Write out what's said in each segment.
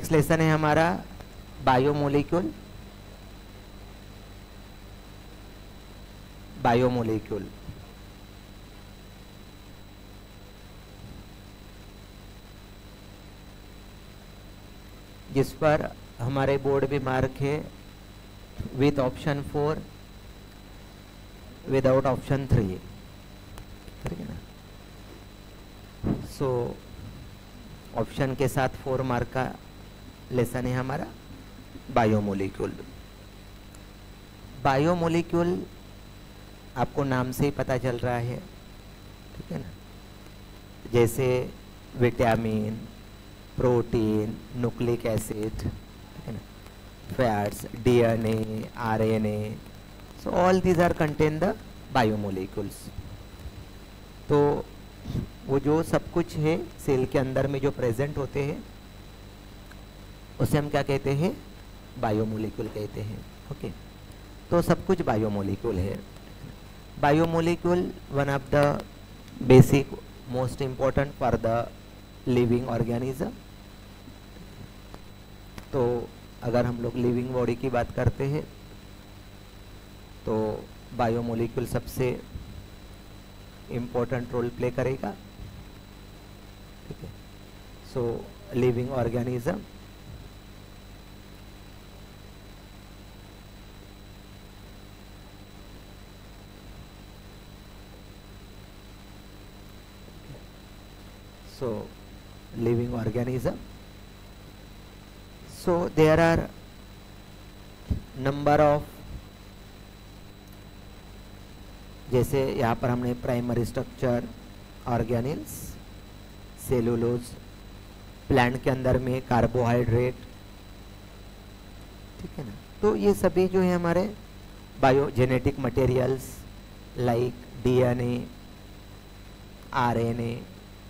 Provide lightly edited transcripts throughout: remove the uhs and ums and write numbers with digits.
Next lesson है हमारा biomolecule. Biomolecule जिस पर हमारे बोर्ड में मार्क है विथ ऑप्शन 4, विदाउट ऑप्शन 3, ठीक है ना। सो ऑप्शन के साथ 4 मार्क का लेसन है हमारा बायोमोलिक्यूल। बायोमोलिक्यूल आपको नाम से ही पता चल रहा है, ठीक है ना। जैसे विटामिन, प्रोटीन, न्यूक्लिक एसिड, ठीक है ना, fats, DNA, RNA, so all these are contain the biomolecules. तो वो जो सब कुछ है सेल के अंदर में जो प्रेजेंट होते हैं उसे हम क्या कहते हैं, बायोमोलिक्यूल कहते हैं। ओके, तो सब कुछ बायोमोलिक्यूल है। Biomolecule one of the basic most important for the living organism. तो अगर हम लोग लिविंग बॉडी की बात करते हैं तो बायोमोलिक्यूल सबसे इम्पोर्टेंट रोल प्ले करेगा, ठीक है। So living organism so living organism, so there are number of, जैसे यहाँ पर हमने primary structure, organelles, cellulose, plant के अंदर में कार्बोहाइड्रेट, ठीक है ना। तो ये सभी जो है हमारे biogenetic materials like DNA, RNA,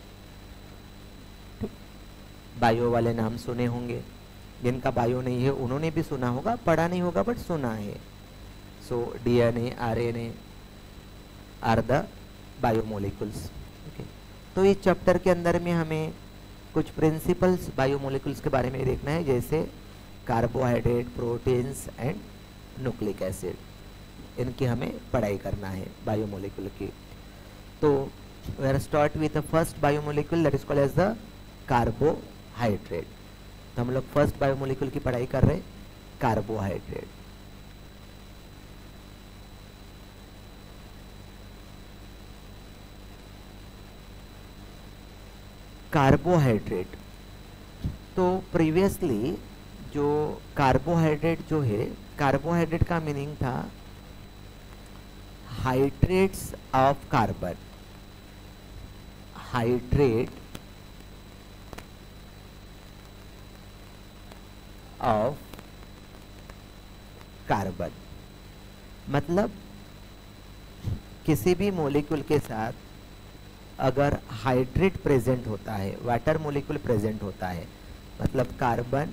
bio वाले नाम सुने होंगे, जिनका बायो नहीं है उन्होंने भी सुना होगा, पढ़ा नहीं होगा बट सुना है। So DNA, RNA are the biomolecules. Okay, तो इस चैप्टर के अंदर में हमें कुछ प्रिंसिपल्स बायोमोलिक्यूल्स के बारे में देखना है, जैसे carbohydrate, proteins and nucleic acid, इनकी हमें पढ़ाई करना है बायोमोलिक्यूल की। तो we are start with the first biomolecule that is called as the carbohydrate. तो हम लोग फर्स्ट बायोमोलिक्यूल की पढ़ाई कर रहे हैं, कार्बोहाइड्रेट। कार्बोहाइड्रेट, तो प्रीवियसली जो कार्बोहाइड्रेट जो है, कार्बोहाइड्रेट का मीनिंग था hydrates of carbon, hydrate of carbon. मतलब किसी भी मॉलिक्यूल के साथ अगर हाइड्रेट प्रेजेंट होता है, वाटर मॉलिक्यूल प्रेजेंट होता है, मतलब कार्बन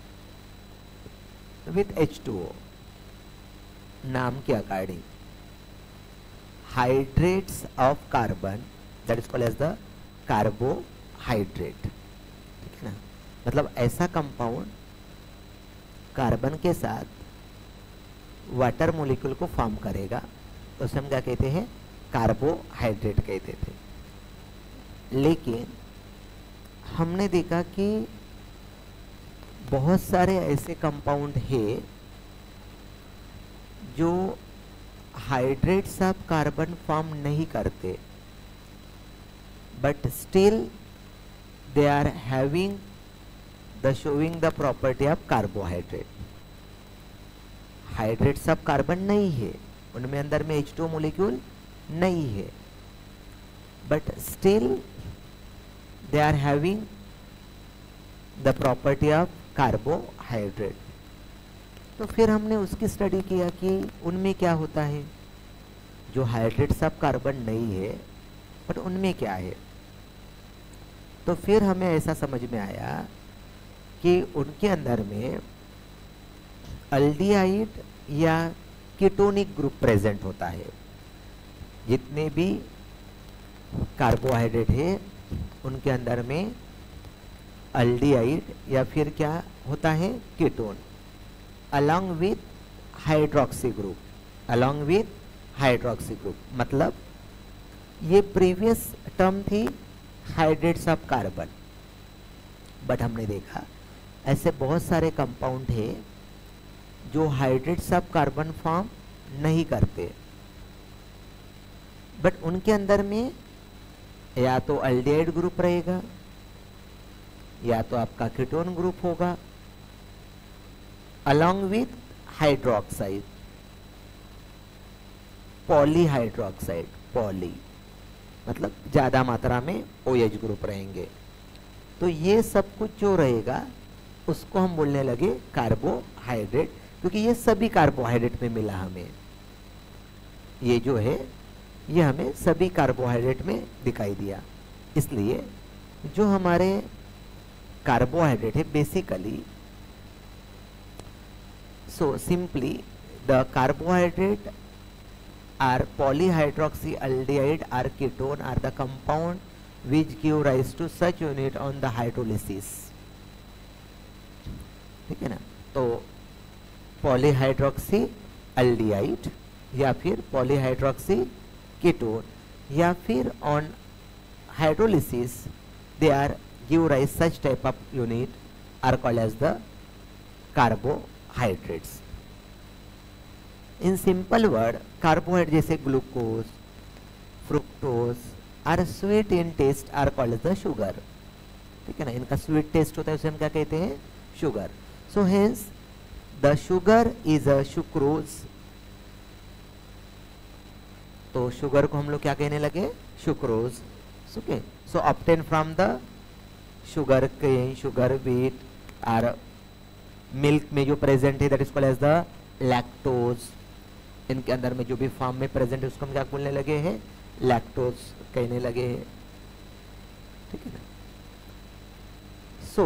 विथ H2O, नाम के according hydrates of carbon that is called as the carbohydrate, ठीक है ना। मतलब ऐसा कंपाउंड कार्बन के साथ वाटर मॉलिक्यूल को फॉर्म करेगा, तो उसे हम क्या कहते हैं, कार्बोहाइड्रेट कहते थे। लेकिन हमने देखा कि बहुत सारे ऐसे कंपाउंड हैं जो हाइड्रेट्स ऑफ कार्बन फॉर्म नहीं करते, but still they are having the showing the property of carbohydrate. Hydrates of carbon नहीं है, उनमें अंदर में H2O मॉलिक्यूल नहीं है, but still they are having the property of carbohydrate. तो फिर हमने उसकी स्टडी किया कि उनमें क्या होता है, जो हाइड्रेट्स ऑफ कार्बन नहीं है बट उनमें क्या है। तो फिर हमें ऐसा समझ में आया कि उनके अंदर में अल्डिहाइड या कीटोनिक ग्रुप प्रेजेंट होता है। जितने भी कार्बोहाइड्रेट है उनके अंदर में अल्डिहाइड या फिर क्या होता है ketone along with hydroxy group, along with hydroxy group. मतलब ये प्रीवियस टर्म थी हाइड्रेट्स ऑफ कार्बन, बट हमने देखा ऐसे बहुत सारे कंपाउंड है जो हाइड्रेट्स ऑफ कार्बन फॉर्म नहीं करते, बट उनके अंदर में या तो अल्डिहाइड ग्रुप रहेगा या तो आपका कीटोन ग्रुप होगा along with hydroxide, polyhydroxide, poly मतलब ज्यादा मात्रा में OH ग्रुप रहेंगे। तो ये सब कुछ जो रहेगा उसको हम बोलने लगे कार्बोहाइड्रेट, क्योंकि ये सभी कार्बोहाइड्रेट में मिला हमें। ये जो है ये हमें सभी कार्बोहाइड्रेट में दिखाई दिया। इसलिए जो हमारे कार्बोहाइड्रेट है basically, so simply the carbohydrate are polyhydroxyaldehyde or ketone are the compound which give rise to such unit on the hydrolysis। ठीक है ना, तो पॉलीहाइड्रोक्सी अल्डिहाइड या फिर पॉलीहाइड्रोक्सी कीटोन या फिर on hydrolysis they are give rise such type of unit are called as the carbohydrates. In simple word carbohydrate जैसे glucose, fructose are sweet in taste are called as the sugar. ठीक है ना, इनका sweet taste होता है उसे हम क्या कहते हैं, sugar. So hence the sugar is a sucrose. तो शुगर को हम लोग क्या कहने लगे, sucrose. Okay, so obtain from the sugar cane, sugar beet और मिल्क में जो प्रेजेंट है that is called as the lactose. इनके अंदर में जो भी फॉर्म में प्रेजेंट है उसको हम क्या बोलने लगे हैं, लैक्टोज कहने लगे हैं। ठीक है ना, so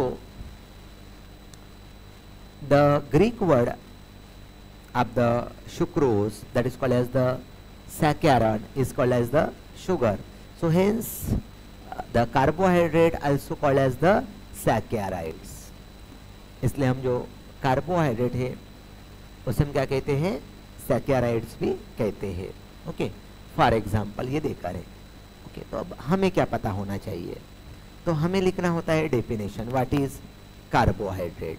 the Greek word of the sucrose that is called as the saccharon is called as the sugar. So hence the carbohydrate also called as the saccharides. इसलिए हम जो कार्बोहाइड्रेट है उसे हम क्या कहते हैं, सैकेराइड्स भी कहते हैं। ओके, फॉर एग्जाम्पल ये देखा रहे। ओके, तो अब हमें क्या पता होना चाहिए, तो हमें लिखना होता है डेफिनेशन, व्हाट इज कार्बोहाइड्रेट।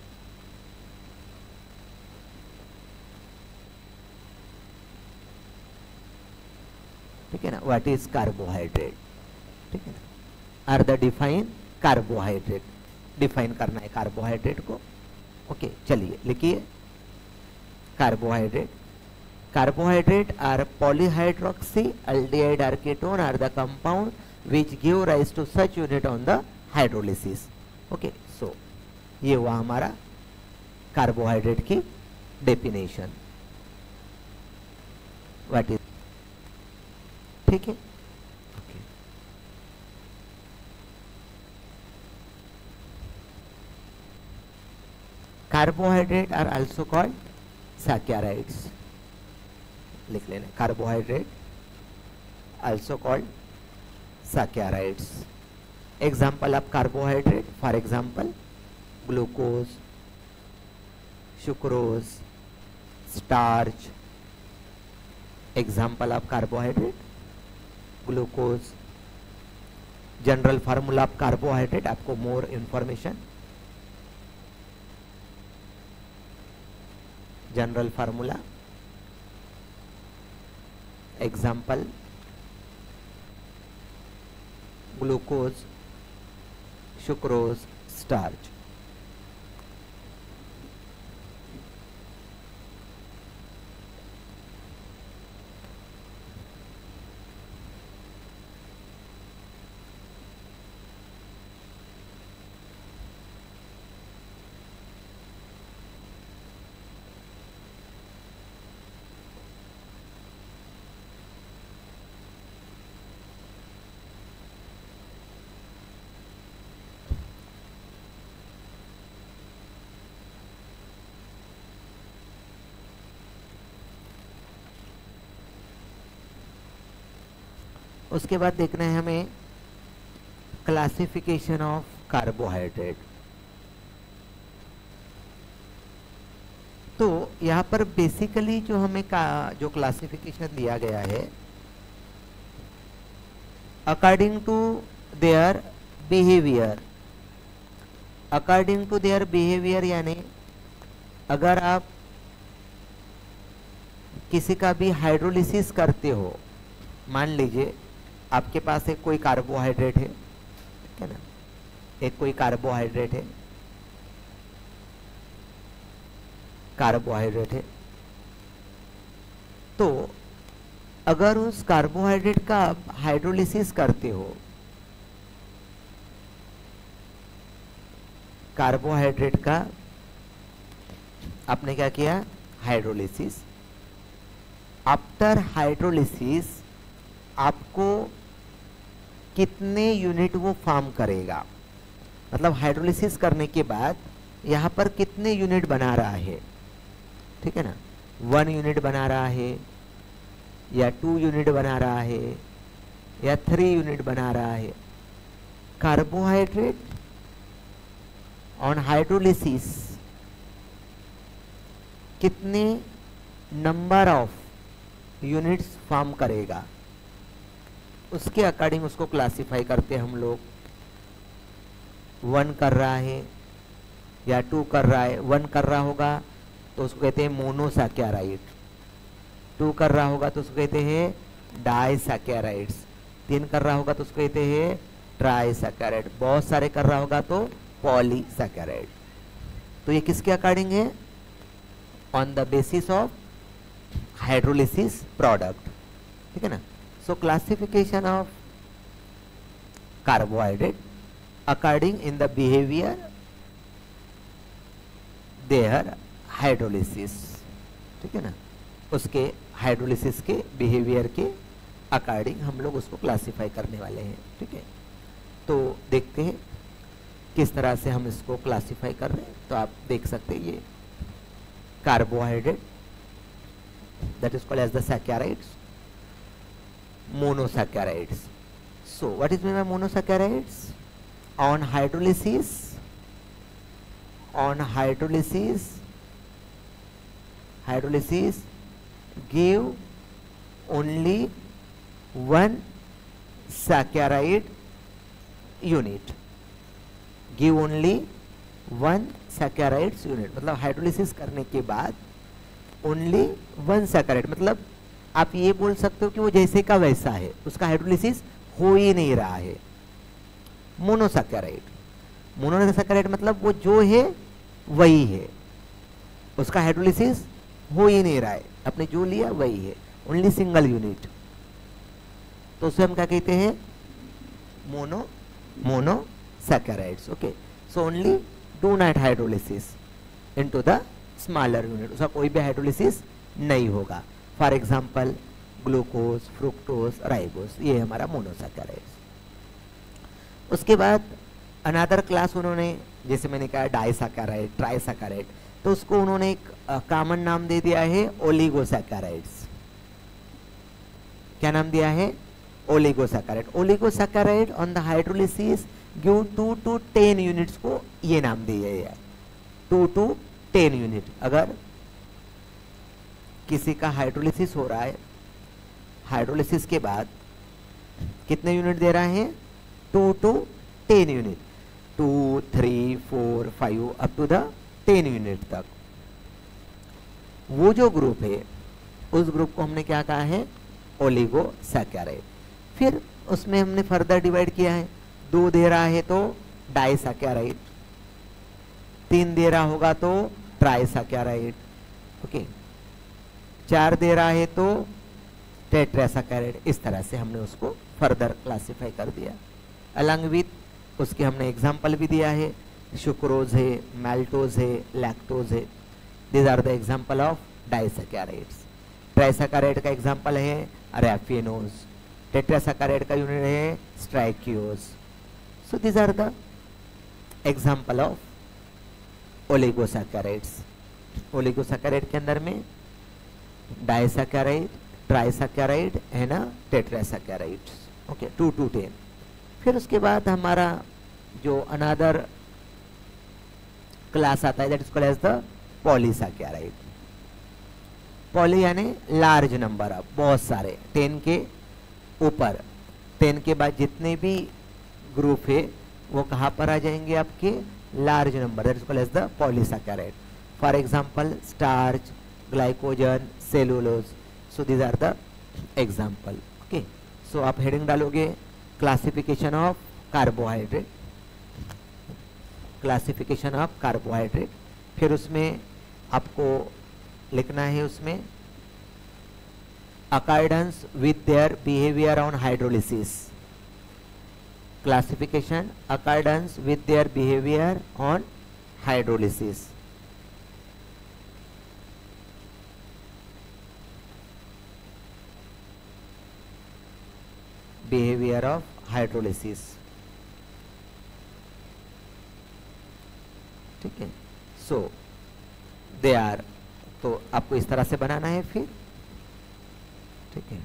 ठीक है ना, व्हाट इज कार्बोहाइड्रेट। ठीक है ना, are the define carbohydrate, define करना है कार्बोहाइड्रेट को। ओके, चलिए लिखिए carbohydrate. Carbohydrate are polyhydroxy aldehyde or ketone are the compound which give rise to such unit on the hydrolysis। Okay, so ये हुआ हमारा कार्बोहाइड्रेट की डेफिनेशन, व्हाट इज। ठीक है, okay, carbohydrate are also called saccharides. लिख लेना, carbohydrate also called saccharides. Example of carbohydrate, for example glucose, sucrose, starch. Example of carbohydrate glucose. General formula of carbohydrate, आपको more information, general formula. Example glucose, sucrose, starch. उसके बाद देखना है हमें classification of carbohydrate. तो यहाँ पर basically जो हमें जो क्लासिफिकेशन दिया गया है, according to their behaviour, according to their behaviour यानी अगर आप किसी का भी हाइड्रोलिसिस करते हो, मान लीजिए आपके पास एक कोई कार्बोहाइड्रेट है, ठीक है ना, एक कोई कार्बोहाइड्रेट है, कार्बोहाइड्रेट है, तो अगर उस कार्बोहाइड्रेट का आप हाइड्रोलिसिस करते हो, कार्बोहाइड्रेट का आपने क्या किया, हाइड्रोलिसिस, आफ्टर हाइड्रोलिसिस आपको कितने यूनिट वो फॉर्म करेगा, मतलब हाइड्रोलिसिस करने के बाद यहाँ पर कितने यूनिट बना रहा है, ठीक है ना, 1 यूनिट बना रहा है या 2 यूनिट बना रहा है या 3 यूनिट बना रहा है। कार्बोहाइड्रेट ऑन हाइड्रोलिसिस कितने नंबर ऑफ यूनिट्स फॉर्म करेगा, उसके अकॉर्डिंग उसको क्लासिफाई करते हैं हम लोग। 1 कर रहा है या 2 कर रहा है, 1 कर रहा होगा तो उसको कहते हैं मोनोसैकेराइड, 2 कर रहा होगा तो उसको कहते हैं डाइसैकेराइड्स, 3 कर रहा होगा तो उसको कहते हैं ट्राइसैकेराइड, बहुत सारे कर रहा होगा तो पॉलीसैकेराइड। तो ये किसके अकॉर्डिंग है, on the basis of hydrolysis product, ठीक है ना। So classification of carbohydrate according in the behaviour their hydrolysis, ठीक है ना, उसके हाइड्रोलिसिस के बिहेवियर के अकॉर्डिंग हम लोग उसको क्लासिफाई करने वाले हैं, ठीक है। तो देखते हैं किस तरह से हम इसको क्लासिफाई कर रहे हैं। तो आप देख सकते हैं ये carbohydrate that is called as the saccharides, monosaccharides. So what is meant by monosaccharides? On hydrolysis give only 1 saccharide unit, give only 1 saccharide unit, मतलब हाइड्रोलिसिस करने के बाद ओनली 1 सैकेराइड, मतलब आप ये बोल सकते हो कि वो जैसे का वैसा है, उसका हाइड्रोलिसिस हो ही नहीं रहा है। मोनोसैकेराइड, मोनोसैकेराइड मतलब वो जो है वही है, उसका हाइड्रोलिसिस हो ही नहीं रहा है, आपने जो लिया वही है, ओनली सिंगल यूनिट, तो उसे हम क्या कहते हैं, monosaccharides. Okay, so only do not hydrolysis into the smaller unit, उसका कोई भी हाइड्रोलिसिस नहीं होगा। For example glucose, fructose, ribose, ये हमारा मोनोसैकेराइड्स। उसके बाद अनदर क्लास उन्होंने, जैसे मैंने कहा डाइसैकेराइड, ट्राइसैकेराइड, तो उसको उन्होंने एक कॉमन नाम दे दिया है ओलिगोसैकेराइड्स। क्या नाम दिया है, oligosaccharide. Oligosaccharide on the hydrolysis give 2 to 10 units को ये नाम दिया है, 2 to 10 यूनिट। अगर किसी का हाइड्रोलिसिस हो रहा है, हाइड्रोलिसिस के बाद कितने यूनिट दे रहा है, 2 to 10 unit, 2, 3, 4, 5 up to the 10 unit तक। वो जो ग्रुप है उस ग्रुप को हमने क्या कहा है, ओलिगोसैकेराइड। फिर उसमें हमने फर्दर डिवाइड किया है, 2 दे रहा है तो डाइसैकेराइड, 3 दे रहा होगा तो ट्राइसैकेराइड, ओके, 4 दे रहा है तो टेट्रासैकेराइड। इस तरह से हमने उसको फर्दर क्लासिफाई कर दिया। अलॉन्ग विथ उसके हमने एग्जाम्पल भी दिया है, सुक्रोज है, मैल्टोज है, लैक्टोज है, these are the example of disaccharides. Trisaccharide का एग्जाम्पल है रैफिनोज, टेट्रासैकेराइड का यूनिट है stachyose. So these are the example of oligosaccharides. Oligosaccharide के अंदर में डाइसैकेराइड, ट्राइसैकेराइड है ना, टेट्रासैकेराइड्स, ओके, 2 to 10। फिर उसके बाद हमारा जो अनदर क्लास आता है that is called as the polysaccharide. Poly यानी लार्ज नंबर ऑफ, बहुत सारे, 10 के ऊपर, 10 के बाद जितने भी ग्रुप है वो कहाँ पर आ जाएंगे, आपके large number, that is called as the polysaccharide. For example starch, glycogen, cellulose. So these are the example. Okay, so आप हेडिंग डालोगे classification of carbohydrate, classification of carbohydrate. फिर उसमें आपको लिखना है उसमें accordance with their behaviour on hydrolysis. Classification accordance with their behaviour on hydrolysis. Behaviour of hydrolysis. ठीक है. सो दे आर, तो आपको इस तरह से बनाना है फिर. ठीक है.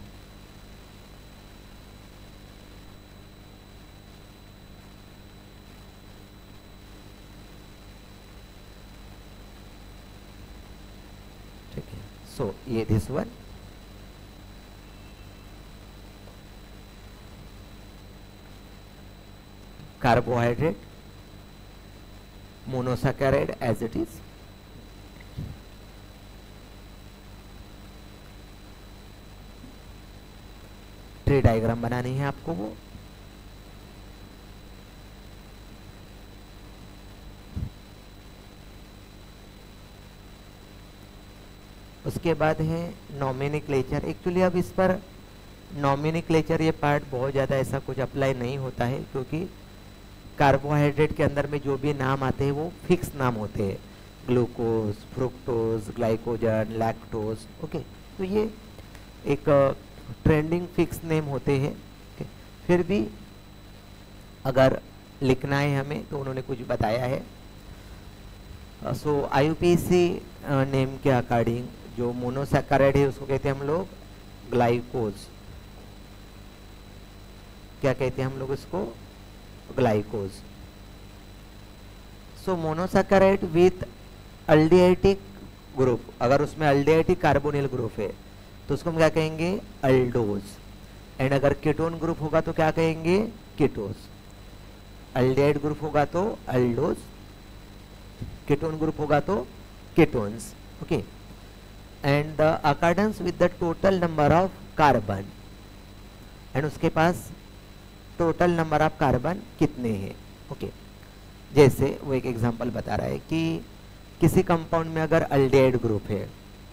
ठीक है. सो ये this one. Carbohydrate, monosaccharide as it is. Tree diagram बनानी है आपको वो. उसके बाद है नॉमेनक्लेचर. एक्चुअली अब इस पर नॉमेनक्लेचर ये पार्ट बहुत ज़्यादा ऐसा कुछ अप्लाई नहीं होता है, क्योंकि कार्बोहाइड्रेट के अंदर में जो भी नाम आते हैं वो फिक्स नाम होते हैं. Glucose, fructose, glycogen, lactose. Okay, तो ये एक ट्रेंडिंग फिक्स नेम होते हैं. फिर भी अगर लिखना है हमें तो उन्होंने कुछ बताया है. सो आईयूपीएसी नेम के अकॉर्डिंग जो मोनोसैकेराइड है उसको कहते हैं हम लोग ग्लाइकोज. क्या कहते हैं हम लोग इसको? Glycose. So monosaccharide with aldehydic group, अगर उसमें अल्डिहाइडिक कार्बोनिल ग्रुप है तो उसको हम क्या कहेंगे? अल्डोज. एंड अगर कीटोन ग्रुप होगा तो क्या कहेंगे? कीटोज. अल्डिहाइड ग्रुप होगा तो अल्डोज, कीटोन ग्रुप होगा तो ketones. Okay. And the accordance with the total number of carbon, and उसके पास टोटल नंबर ऑफ कार्बन कितने हैं. ओके. जैसे वो एक एग्जांपल बता रहा है कि किसी कंपाउंड में अगर अल्डिहाइड ग्रुप है,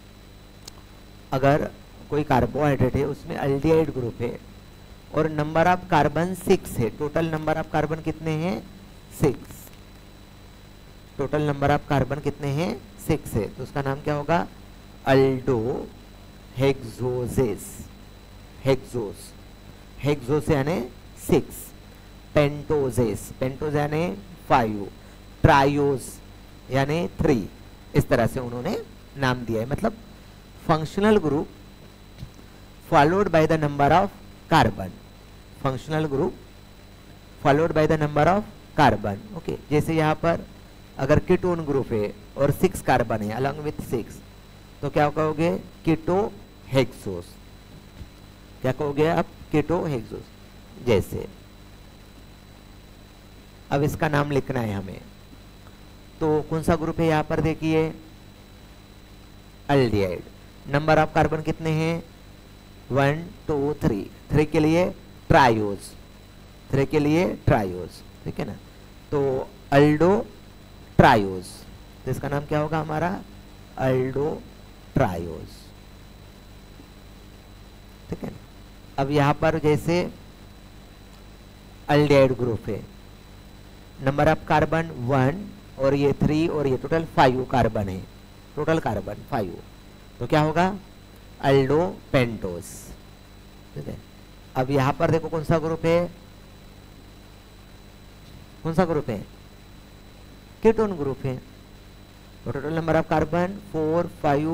अगर कोई कार्बोहाइड्रेट है उसमें अल्डिहाइड ग्रुप है और नंबर ऑफ कार्बन 6 है, टोटल नंबर ऑफ कार्बन कितने हैं? 6. टोटल नंबर ऑफ कार्बन कितने हैं? 6 है. तो उसका नाम क्या होगा? अल्डो हेक्सोजेस. हेक्सोस, हेक्सोस यानी 6. पेंटोजेस, पेंटोज यानी 5. ट्रायोस यानी 3. इस तरह से उन्होंने नाम दिया है. मतलब functional group followed by the number of carbon. Functional group followed by the number of carbon. Okay. जैसे यहाँ पर अगर कीटोन ग्रुप है और 6 कार्बन है अलॉन्ग विथ 6, तो क्या कहोगे? Keto hexose. क्या कहोगे आप? Keto hexose. जैसे अब इसका नाम लिखना है हमें, तो कौन सा ग्रुप है यहाँ पर? देखिए अल्डिहाइड. नंबर ऑफ कार्बन कितने हैं? 1 2 3. 3 के लिए ट्रायोज, 3 के लिए ट्रायोज. ठीक है ना. तो अल्डो ट्रायोज, तो इसका नाम क्या होगा हमारा? Aldo triose. ठीक है ना. अब यहाँ पर जैसे अल्डिहाइड ग्रुप है, नंबर ऑफ कार्बन 1 और ये 3 और ये टोटल 5 कार्बन है. टोटल कार्बन 5, तो क्या होगा? Aldo pentose. ठीक है. अब यहाँ पर देखो कौन सा ग्रुप है? कौन सा ग्रुप है? कीटोन ग्रुप है. तो total number of carbon 4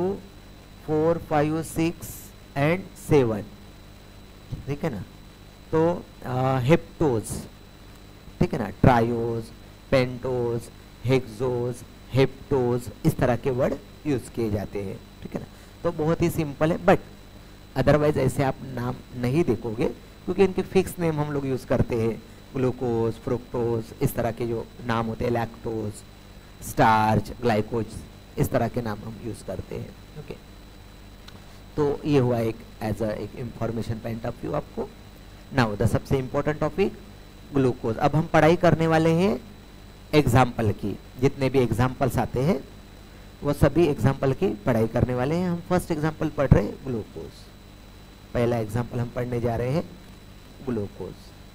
5 6 and 7. ठीक है ना. तो हेप्टोज. ठीक है ना. ट्रायोज, पेंटोज, हेक्सोज, हेप्टोज, इस तरह के वर्ड यूज किए जाते हैं. ठीक है ना. तो बहुत ही सिंपल है, बट अदरवाइज ऐसे आप नाम नहीं देखोगे क्योंकि इनके फिक्स नेम हम लोग यूज़ करते हैं, ग्लूकोज, फ्रुक्टोज, इस तरह के जो नाम होते हैं, लैक्टोज, स्टार्च, ग्लाइकोज, इस तरह के नाम हम यूज़ करते हैं। ओके, तो ये हुआ एक एज अ एक इंफॉर्मेशन पॉइंट ऑफ व्यू आपको। नाउ द सबसे इम्पोर्टेंट टॉपिक ग्लूकोज। अब हम पढ़ाई करने वाले हैं एग्जाम्पल की, जितने भी एग्जाम्पल्स आते हैं वो सभी एग्जाम्पल की पढ़ाई करने वाले हैं। हम फर्स्ट एग्जाम्पल पढ़ रहे हैं ग्लूकोज। पहला एग्जाम्पल हम पढ़ने जा रहे हैं ग्लूकोज।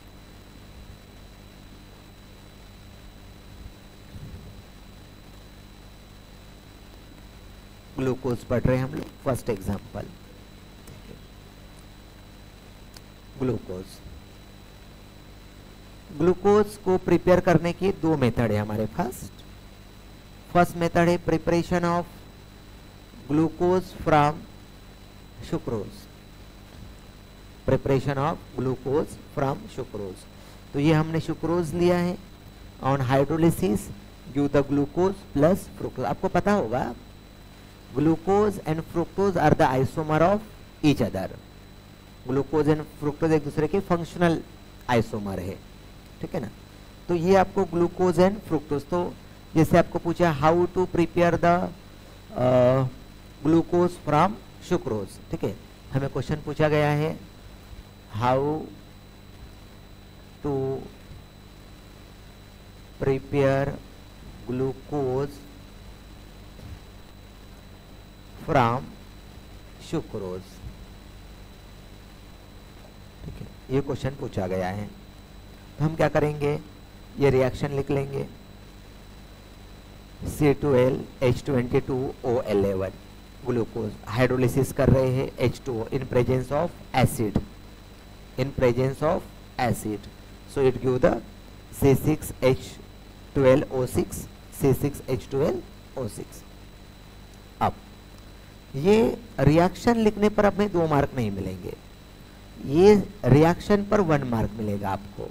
ग्लूकोज पढ़ रहे हैं हम लोग, फर्स्ट एग्जाम्पल ग्लूकोज। ग्लूकोज को प्रिपेयर करने की दो मेथड है हमारे पास। फर्स्ट मेथड है preparation of glucose from sucrose. Preparation of glucose from sucrose, तो ये हमने सुक्रोज लिया है, on hydrolysis give the glucose plus fructose. आपको पता होगा glucose and fructose are the isomer of each other. Glucose and fructose एक दूसरे के फंक्शनल आइसोमर है, ठीक है ना। तो ये आपको ग्लूकोज एंड फ्रुक्टोज, तो जैसे आपको पूछा how to prepare the glucose from sucrose, ठीक है, हमें क्वेश्चन पूछा गया है how to prepare glucose from sucrose, ठीक है, ये क्वेश्चन पूछा गया है। तो हम क्या करेंगे, ये रिएक्शन लिख लेंगे C2H22O11 ग्लूकोज, हाइड्रोलिसिस कर रहे हैं H2O in presence of acid, in presence of acid, so it give the C6H12O6, C6H12O6। अब ये रिएक्शन लिखने पर हमें 2 मार्क नहीं मिलेंगे, ये रिएक्शन पर 1 मार्क मिलेगा आपको।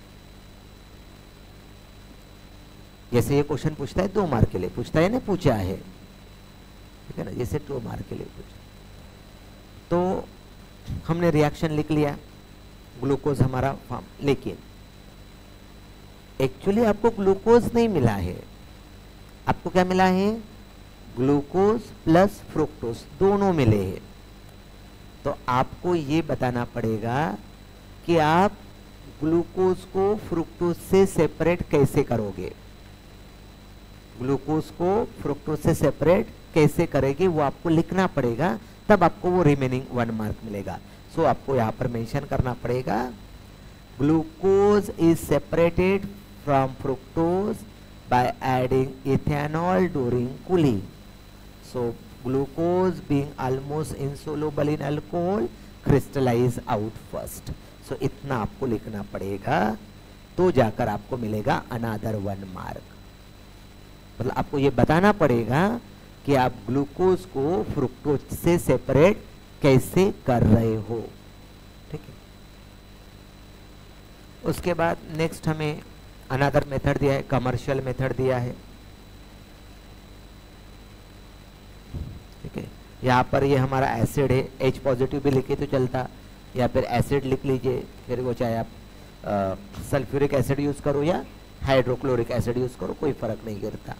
जैसे ये क्वेश्चन पूछता है 2 मार्क के लिए पूछता है ना, पूछा है, ठीक है ना, जैसे 2 मार्क के लिए पूछा, तो हमने रिएक्शन लिख लिया, ग्लूकोज हमारा फॉर्म, लेकिन एक्चुअली आपको ग्लूकोज नहीं मिला है, आपको क्या मिला है, ग्लूकोज प्लस फ्रुक्टोज दोनों मिले हैं। तो आपको ये बताना पड़ेगा कि आप ग्लूकोज को फ्रुक्टोज से सेपरेट कैसे करोगे, ग्लूकोज को फ्रुक्टोज से सेपरेट कैसे करेंगे वो आपको लिखना पड़ेगा, तब आपको वो रिमेनिंग 1 मार्क मिलेगा। सो आपको यहाँ पर मेंशन करना पड़ेगा glucose is separated from fructose by adding ethanol during cooling, so glucose being almost insoluble in alcohol crystallize out first. So इतना आपको लिखना पड़ेगा, तो जाकर आपको मिलेगा अनदर 1 मार्क। मतलब आपको ये बताना पड़ेगा कि आप ग्लूकोज को फ्रुक्टोज से सेपरेट कैसे कर रहे हो, ठीक है। उसके बाद नेक्स्ट हमें अनदर मेथड दिया है, कमर्शियल मेथड दिया है, ठीक है। यहाँ पर ये हमारा एसिड है, H पॉजिटिव भी लिखे तो चलता, या फिर एसिड लिख लीजिए, फिर वो चाहे आप सल्फ्यूरिक एसिड यूज करो या हाइड्रोक्लोरिक एसिड यूज करो, कोई फर्क नहीं गिरता।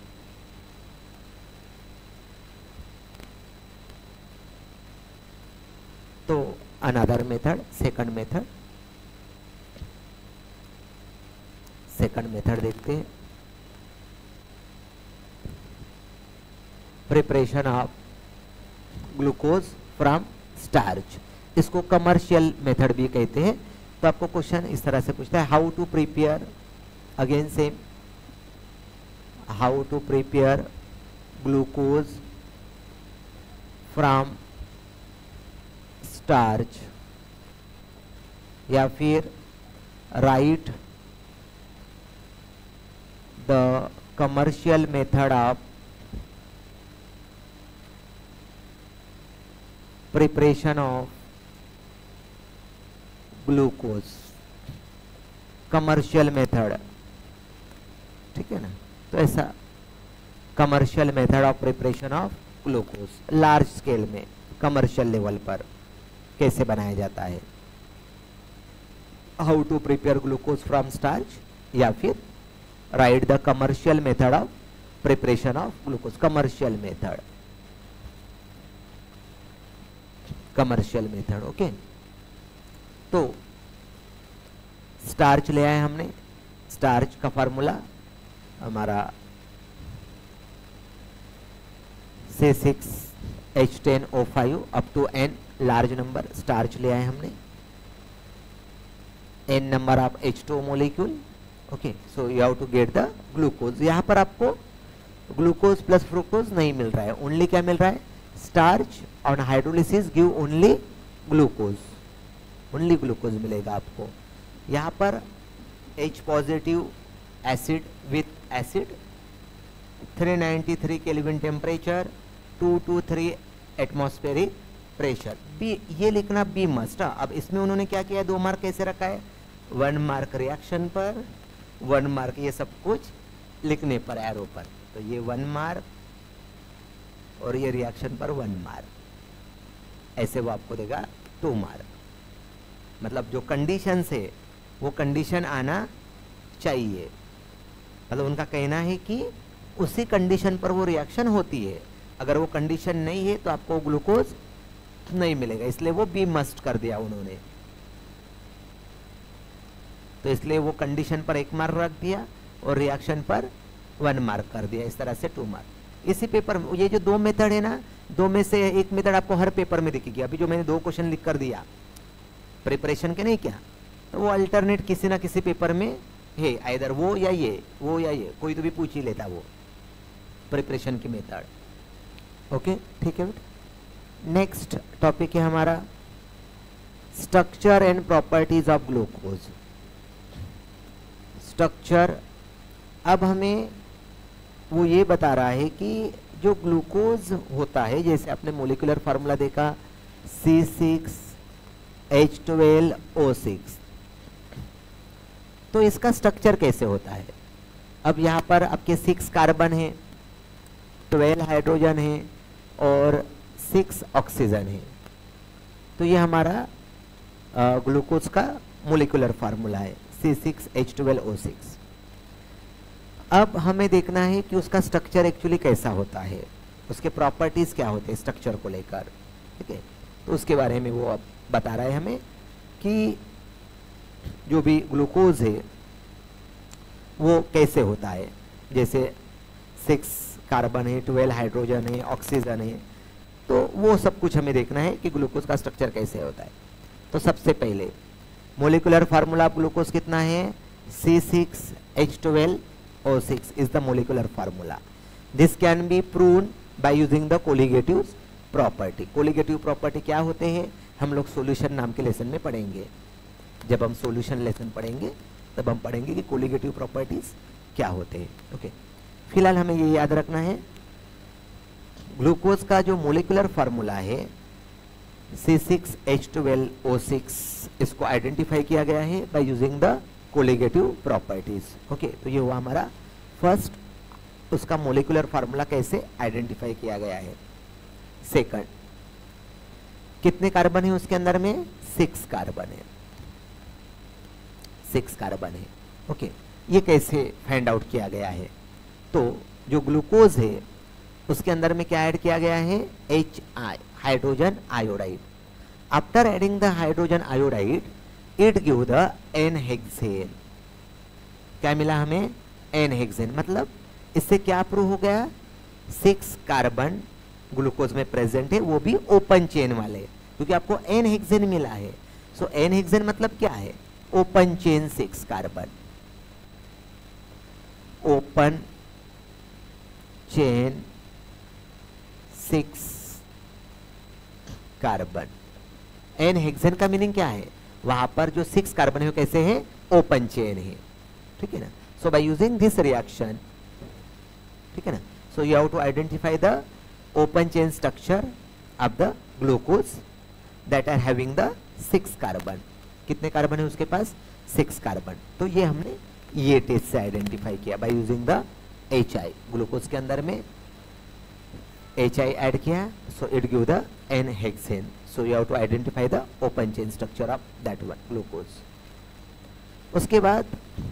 तो अनदर मेथड, सेकंड मेथड देखते हैं, preparation of glucose from starch, इसको कमर्शियल मेथड भी कहते हैं। तो आपको क्वेश्चन इस तरह से पूछता है how to prepare, again same, how to prepare glucose from starch, या फिर right the commercial method of preparation of glucose, commercial method, ठीक है ना। तो ऐसा commercial method of preparation of glucose large scale में, कमर्शियल लेवल पर कैसे बनाया जाता है, how to prepare glucose from starch, या फिर right the commercial method of preparation of glucose, commercial method, commercial method. Okay, तो स्टार्च ले आए हमने, स्टार्च का फार्मूला हमारा C6H10O5 up to n large number starch ले आए हमने, n number of H2 molecule. Okay, so you have to get the glucose. यहाँ पर आपको ग्लूकोज प्लस फ्रूक्टोज नहीं मिल रहा है, ओनली क्या मिल रहा है, starch on hydrolysis give only glucose, only glucose मिलेगा आपको। यहाँ पर H positive acid with acid, 393 kelvin temperature, 223 atmospheric pressure, B ये लिखना बी मस्ट। अब इसमें उन्होंने क्या किया, 2 मार्क कैसे रखा है, 1 मार्क रिएक्शन पर, 1 मार्क ये सब कुछ लिखने पर एरो पर, तो ये 1 मार्क और ये रिएक्शन पर 1 मार्क, ऐसे वो आपको देगा 2 मार्क। मतलब जो कंडीशन है वो कंडीशन आना चाहिए, मतलब उनका कहना है कि उसी कंडीशन पर वो रिएक्शन होती है, अगर वो कंडीशन नहीं है तो आपको ग्लूकोज नहीं मिलेगा, इसलिए वो बी मस्ट कर दिया उन्होंने। तो इसलिए वो कंडीशन पर 1 मार्क रख दिया और रिएक्शन पर 1 मार्क कर दिया, इस तरह से 2 मार्क। इसी पेपर में ये जो 2 मेथड है ना, 2 में से एक मेथड आपको हर पेपर में दिखेगी। अभी जो मैंने 2 क्वेश्चन लिख कर दिया प्रिपरेशन के, नहीं क्या, तो वो अल्टरनेट किसी ना किसी पेपर में है, आइदर वो या ये, वो या ये, कोई तो भी पूछ ही लेता वो प्रिपरेशन की मेथड। ओके, ठीक है बेटा। नेक्स्ट टॉपिक है हमारा structure and properties of glucose. Structure, अब हमें वो ये बता रहा है कि जो ग्लूकोज होता है, जैसे आपने मोलिकुलर फार्मूला देखा C6H12O6, तो इसका स्ट्रक्चर कैसे होता है। अब यहाँ पर आपके 6 कार्बन है, 12 हाइड्रोजन है और 6 ऑक्सीजन है, तो ये हमारा ग्लूकोज का मोलिकुलर फार्मूला है C6H12O6। अब हमें देखना है कि उसका स्ट्रक्चर एक्चुअली कैसा होता है, उसके प्रॉपर्टीज क्या होते हैं स्ट्रक्चर को लेकर, ठीक है। तो उसके बारे में वो अब बता रहा है हमें कि जो भी ग्लूकोज है वो कैसे होता है, जैसे 6 कार्बन है, 12 हाइड्रोजन है, ऑक्सीजन है, तो वो सब कुछ हमें देखना है कि ग्लूकोज का स्ट्रक्चर कैसे होता है। तो सबसे पहले मोलिकुलर फार्मूला ऑफ ग्लूकोज कितना है, C6H12O6 is the molecular formula. This can be proven by using the colligative property. Colligative property क्या होते हैं, हम लोग सॉल्यूशन नाम के लेसन में पढ़ेंगे। जब हम सॉल्यूशन लेसन पढ़ेंगे तब हम पढ़ेंगे कि कोलिगेटिव प्रॉपर्टीज क्या होते हैं। ओके, फिलहाल हमें ये याद रखना है ग्लूकोज का जो मोलिकुलर फार्मूला है C6H12O6, इसको आइडेंटिफाई किया गया है by using the colligative properties. Okay, तो ये हुआ हमारा फर्स्ट, उसका मोलिकुलर फार्मूला कैसे आइडेंटिफाई किया गया है। सेकंड, कितने कार्बन है उसके अंदर में, 6 कार्बन है, 6 कार्बन है। ओके, ये कैसे फाइंड आउट किया गया है, तो जो ग्लूकोज है उसके अंदर में क्या ऐड किया गया है, HI, hydrogen iodide. After adding the hydrogen iodide it give the N hexane. क्या मिला हमें, N-हेक्सेन। मतलब इससे क्या प्रूव हो गया, 6 कार्बन ग्लूकोज में प्रेजेंट है, वो भी ओपन चेन वाले, क्योंकि आपको N-हेक्सेन मिला है। सो N-हेक्सेन मतलब क्या है, open chain 6 carbon, open chain 6 carbon. N hexane का मीनिंग क्या है, वहां पर जो 6 कार्बन है वो कैसे है, ओपन चेन है, ठीक है ना। So by using this reaction, ठीक है ना, so you have to identify the open chain structure of the glucose that are having the 6 carbon. कितने कार्बन है उसके पास, 6 कार्बन। तो ये हमने ये टेस्ट से आइडेंटिफाई किया by using the HI। Glucose के अंदर में HI ऐड किया, so it give the N hexane. So you have to identify the open chain structure of that one glucose. उसके बाद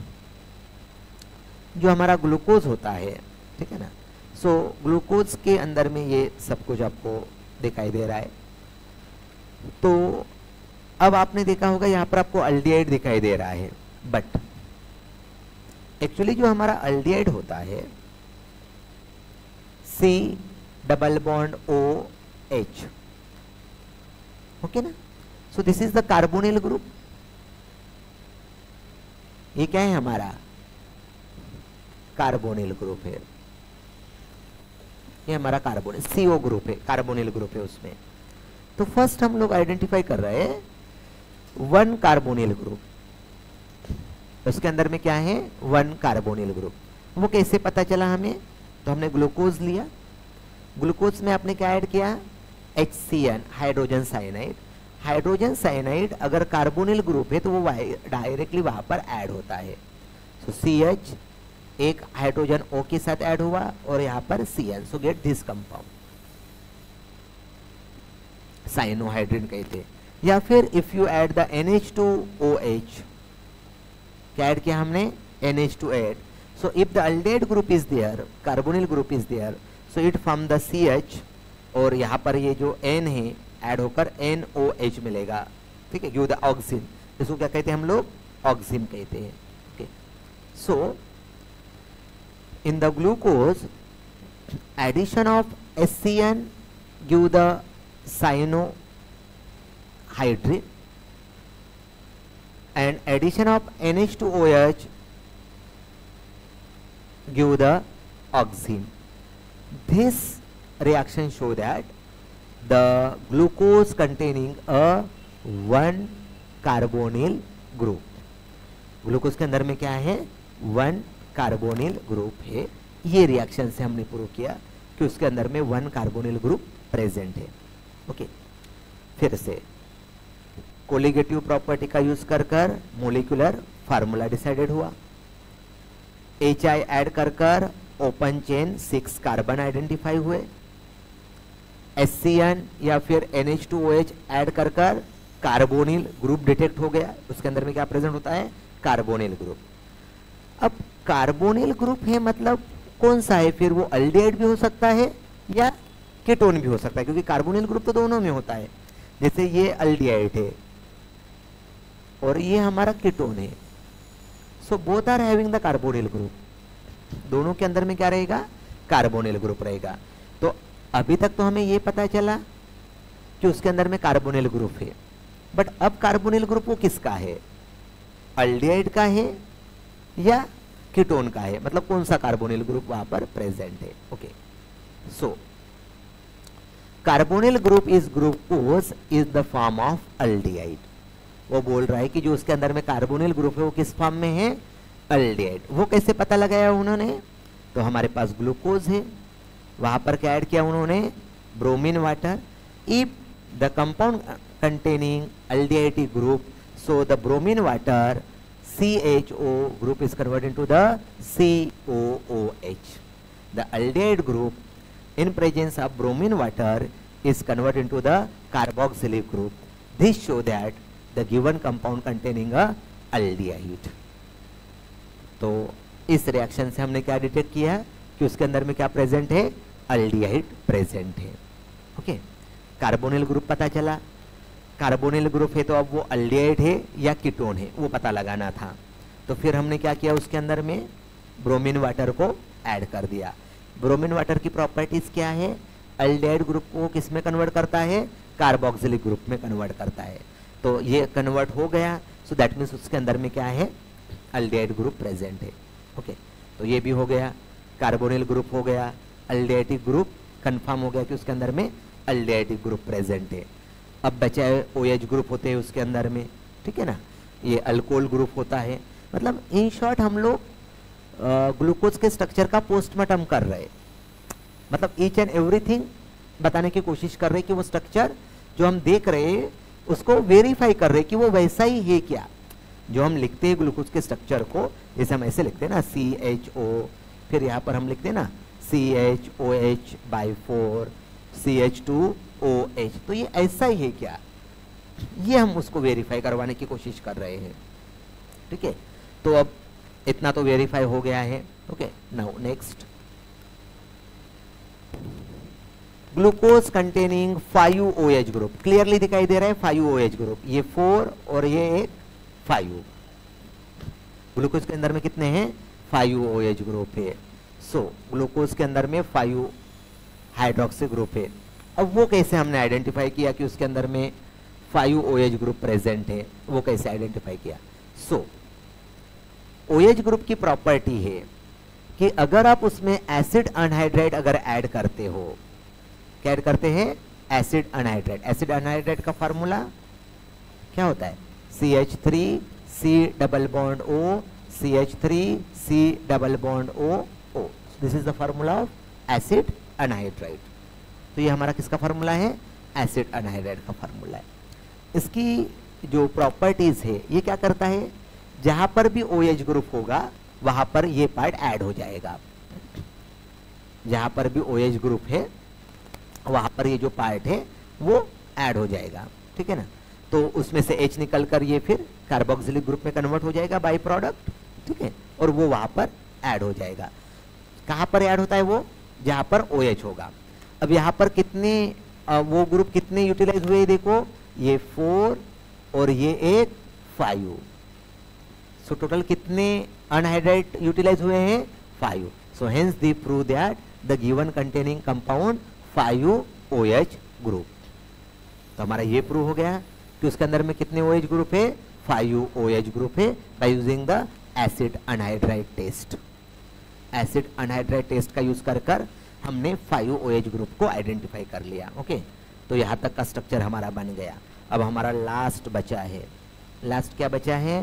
जो हमारा ग्लूकोज होता है, ठीक है ना, सो ग्लूकोज के अंदर में ये सब कुछ आपको दिखाई दे रहा है. तो अब आपने देखा होगा यहाँ पर आपको अल्डिहाइड दिखाई दे रहा है, बट एक्चुअली जो हमारा अल्डिहाइड होता है C double bond OH, okay ना. So this is the carbonyl group. ये क्या है हमारा कार्बोनिल ग्रुप है. ये हमारा कार्बोनिल CO ग्रुप है, कार्बोनिल ग्रुप है उसमें. तो फर्स्ट हम लोग आइडेंटिफाई कर रहे हैं वन कार्बोनिल ग्रुप. उसके अंदर में क्या है, वन कार्बोनिल ग्रुप. वो कैसे पता चला हमें, तो हमने ग्लूकोज लिया, ग्लूकोज में आपने क्या ऐड किया, HCN hydrogen cyanide. Hydrogen cyanide अगर कार्बोनिल ग्रुप है तो वो डायरेक्टली वहां पर ऐड होता है. सो CH एक हाइड्रोजन O के साथ ऐड हुआ और यहाँ पर CN. So get this compound, cyanohydrin कहते हैं. या फिर if you add the NH2OH, क्या ऐड किया हमने, NH2 add. So if the aldehyde group is there, carbonyl group is there, so it from the CH और यहाँ पर ये जो N है ऐड होकर NOH मिलेगा. ठीक है, गिव द ऑक्सिन. इसको क्या कहते हैं हम लोग, ऑक्सिन कहते हैं. Okay, so in the glucose addition of HCN give the cyanohydrin and addition of NH2OH give the oxime. This reaction show that the glucose containing a one carbonyl group. Glucose के अंदर में क्या है, one carbonyl group है. ये reaction से हमने prove किया कि उसके अंदर में वन कार्बोनिल ग्रुप प्रेजेंट है. ओके, फिर से कोलिगेटिव प्रॉपर्टी का यूज कर कर मोलिकुलर फार्मूला डिसाइडेड हुआ. HI ऐड कर कर ओपन चेन 6 कार्बन आइडेंटिफाई हुए. HCN या फिर NH2OH ऐड कर कर कार्बोनिल ग्रुप डिटेक्ट हो गया. उसके अंदर में क्या प्रेजेंट होता है, कार्बोनिल ग्रुप. अब कार्बोनिल ग्रुप है मतलब कौन सा है, फिर वो अल्डिहाइड भी हो सकता है या कीटोन भी हो सकता है, क्योंकि कार्बोनिल ग्रुप तो दोनों में होता है. जैसे ये अल्डिहाइड है और ये हमारा कीटोन है. So both are having the carbonyl group. दोनों के अंदर में क्या रहेगा, कार्बोनिल ग्रुप रहेगा. तो अभी तक तो हमें ये पता चला कि उसके अंदर में कार्बोनिल ग्रुप है, बट अब कार्बोनिल ग्रुप वो किसका है, अल्डिहाइड का है या कीटोन का है, मतलब कौन सा कार्बोनिल ग्रुप वहां पर प्रेजेंट है. Okay, so carbonyl group is glucose is the form of aldehyde. वो बोल रहा है कि जो उसके अंदर में कार्बोनिल ग्रुप है वो किस फॉर्म में है, अल्डिहाइड. वो कैसे पता लगाया उन्होंने, तो हमारे पास ग्लूकोज है, वहां पर क्या ऐड किया उन्होंने, bromine water. If the compound containing aldehyde group, so the bromine water CHO group is converted into the COOH. The aldehyde group in presence of bromine water is converted into the carboxylic group. This show that the given compound containing a aldehyde. तो इस reaction से हमने क्या detect किया कि उसके अंदर में क्या प्रेजेंट है, अल्डिहाइड प्रेजेंट है. ओके, कार्बोनिल ग्रुप पता चला. कार्बोनिल ग्रुप है तो अब वो अल्डिहाइड है या कीटोन है वो पता लगाना था. तो फिर हमने क्या किया, उसके अंदर में ब्रोमीन वाटर को ऐड कर दिया. ब्रोमीन वाटर की प्रॉपर्टीज क्या है, अल्डिहाइड ग्रुप को किस में कन्वर्ट करता है, कार्बोक्सिलिक ग्रुप में कन्वर्ट करता है. तो ये कन्वर्ट हो गया. सो दैट मीन्स उसके अंदर में क्या है, अल्डिहाइड ग्रुप प्रेजेंट है. ओके, तो ये भी हो गया, कार्बोनिल ग्रुप हो गया, अल्डिहाइड ग्रुप कंफर्म हो गया कि उसके अंदर में अल्डिहाइड ग्रुप प्रेजेंट है. अब बचाए OH ग्रुप होते हैं उसके अंदर में, ठीक है ना, ये अल्कोहल ग्रुप होता है. मतलब इन शॉर्ट हम लोग ग्लूकोज के स्ट्रक्चर का पोस्टमार्टम कर रहे हैं, मतलब ईच एंड एवरीथिंग बताने की कोशिश कर रहे हैं कि वो स्ट्रक्चर जो हम देख रहे हैं उसको वेरीफाई कर रहे हैं कि वो वैसा ही है क्या. जो हम लिखते हैं ग्लूकोज के स्ट्रक्चर को, जैसे हम ऐसे लिखते हैं ना CHO, फिर यहाँ पर हम लिखते हैं ना CHOH/4 CH2OH। तो ये ऐसा ही है क्या, ये हम उसको वेरीफाई करवाने की कोशिश कर रहे हैं। ठीक है, तो अब इतना तो वेरीफाई हो गया है। Okay, now next, glucose containing 5OH group, clearly दिखाई दे रहा है 5OH ग्रुप, ये 4 और ये एक 5। ग्लूकोज के अंदर में कितने हैं, 5OH ग्रुप है। सो ग्लूकोज के अंदर में 5 हाइड्रोक्सी ग्रुप है। अब वो कैसे हमने आइडेंटिफाई किया कि उसके अंदर में 5OH ग्रुप प्रेजेंट है, वो कैसे आइडेंटिफाई किया। सो OH ग्रुप की प्रॉपर्टी है कि अगर आप उसमें एसिड अनहाइड्राइड अगर ऐड करते हो, क्या ऐड करते हैं, एसिड अनहाइड्राइड। एसिड अनहाइड्राइड का फार्मूला क्या होता है, CH3C+O CH3C+O। This is the formula of acid anhydride. तो ये हमारा किसका फार्मूला है, एसिड अनहाइड्राइड का फार्मूला है। इसकी जो प्रॉपर्टीज है, ये क्या करता है, जहां पर भी OH ग्रुप होगा वहां पर ये पार्ट ऐड हो जाएगा। जहां पर भी OH ग्रुप है वहां पर ये जो पार्ट है वो ऐड हो जाएगा। ठीक है ना, तो उसमें से H निकल कर ये फिर कार्बोक्सिलिक ग्रुप में कन्वर्ट हो जाएगा बाई प्रोडक्ट। ठीक है, और वो वहां पर ऐड हो जाएगा। कहां पर ऐड होता है वो, जहां पर OH होगा। अब यहाँ पर कितने वो ग्रुप कितने यूटिलाइज हुए, देखो ये 4 और ये एक 5। सो टोटल कितने अनहाइड्राइड यूटिलाइज हुए हैं, 5। So hence they prove that the given containing compound 5OH group. तो हमारा ये प्रूव हो गया कि उसके अंदर में कितने OH ग्रुप है, 5OH ग्रुप है, by using the acid anhydride test. Acid anhydride test का यूज कर कर हमने 5OH ग्रुप को आइडेंटिफाई कर लिया। ओके, तो यहां तक का स्ट्रक्चर हमारा बन गया। अब हमारा लास्ट बचा है, लास्ट क्या बचा है,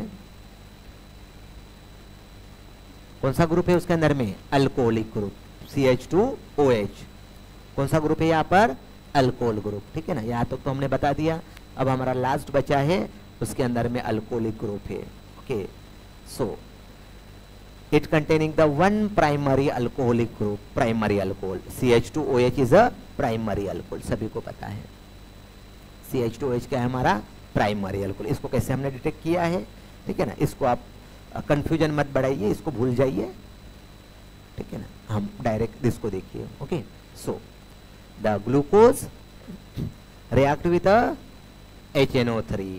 कौन सा ग्रुप है उसके अंदर में, अल्कोहलिक ग्रुप, CH2OH। कौन सा ग्रुप है यहाँ पर, अल्कोहल ग्रुप। ठीक है ना, यहाँ तक तो हमने बता दिया। अब हमारा लास्ट बचा है, उसके अंदर में अल्कोहलिक ग्रुप है। Okay, so it containing the one primary alcoholic group, primary alcohol, CH2OH is a primary alcohol, सभी को पता है CH2OH क्या है हमारा, प्राइमरी अल्कोहल। इसको कैसे हमने डिटेक्ट किया है, ठीक है ना, इसको आप कंफ्यूजन मत बढ़ाइए, इसको भूल जाइए। ठीक है ना, हम डायरेक्ट इसको देखिए। Okay, so the glucose react with HNO3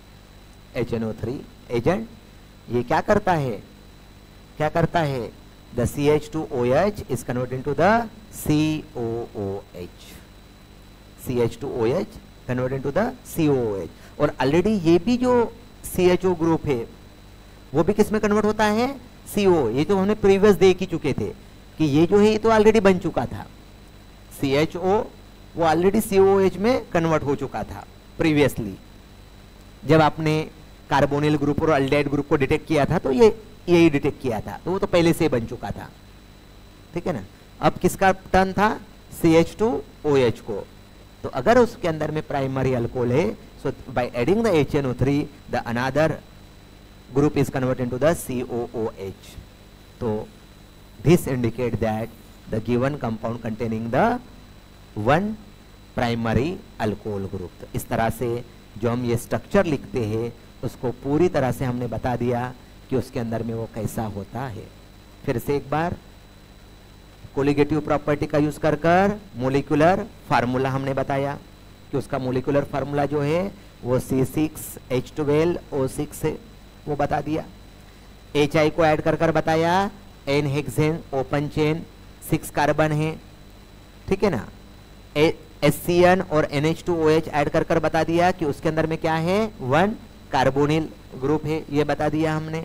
agent, ये क्या करता है, क्या करता है, the CH2OH is converted into the COOH, CH2OH converted into the COOH। और ऑलरेडी ये भी जो CHO ग्रुप है वो भी किस में कन्वर्ट होता है, CO। ये तो हमने प्रीवियस देख ही चुके थे कि ये जो है ये तो ऑलरेडी बन चुका था, CHO वो ऑलरेडी COOH में कन्वर्ट हो चुका था प्रीवियसली। जब आपने कार्बोनिल ग्रुप और अल्डिहाइड ग्रुप को डिटेक्ट किया था तो यही डिटेक्ट किया था, तो वो तो पहले से बन चुका था। ठीक है ना, अब किसका टर्न था, CH2OH को। तो अगर उसके अंदर में प्राइमरी अल्कोहल है, so by adding the HNO3 the another group is converted into the COOH। तो this indicate that the given compound containing the one primary alcohol group. तो इस तरह से जो हम ये स्ट्रक्चर लिखते हैं उसको पूरी तरह से हमने बता दिया कि उसके अंदर में वो कैसा होता है। फिर से एक बार, कोलिगेटिव प्रॉपर्टी का यूज कर कर मोलिकुलर फार्मूला हमने बताया कि उसका मोलिकुलर फार्मूला जो है वो C6H12O6 है, वो बता दिया। HI को ऐड कर कर बताया, N hexane open chain 6 carbon है। ठीक है ना, HCN और NH2OH ऐड कर कर बता दिया कि उसके अंदर में क्या है, 1 कार्बोनिल ग्रुप है, ये बता दिया हमने।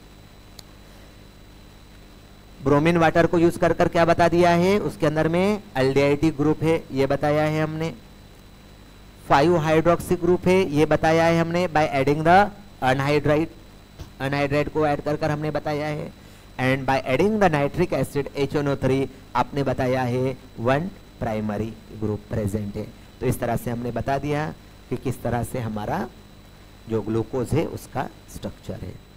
ब्रोमीन वाटर को यूज कर कर क्या बता दिया है, उसके अंदर में अल्डिहाइड ग्रुप है, ये बताया है हमने। 5 हाइड्रोक्सी ग्रुप है, ये बताया है हमने बाय एडिंग द अनहाइड्राइड को ऐड कर कर हमने बताया है। And by adding the nitric acid HNO3 आपने बताया है 1 प्राइमरी ग्रुप प्रेजेंट है। तो इस तरह से हमने बता दिया कि किस तरह से हमारा जो ग्लूकोज है उसका स्ट्रक्चर है।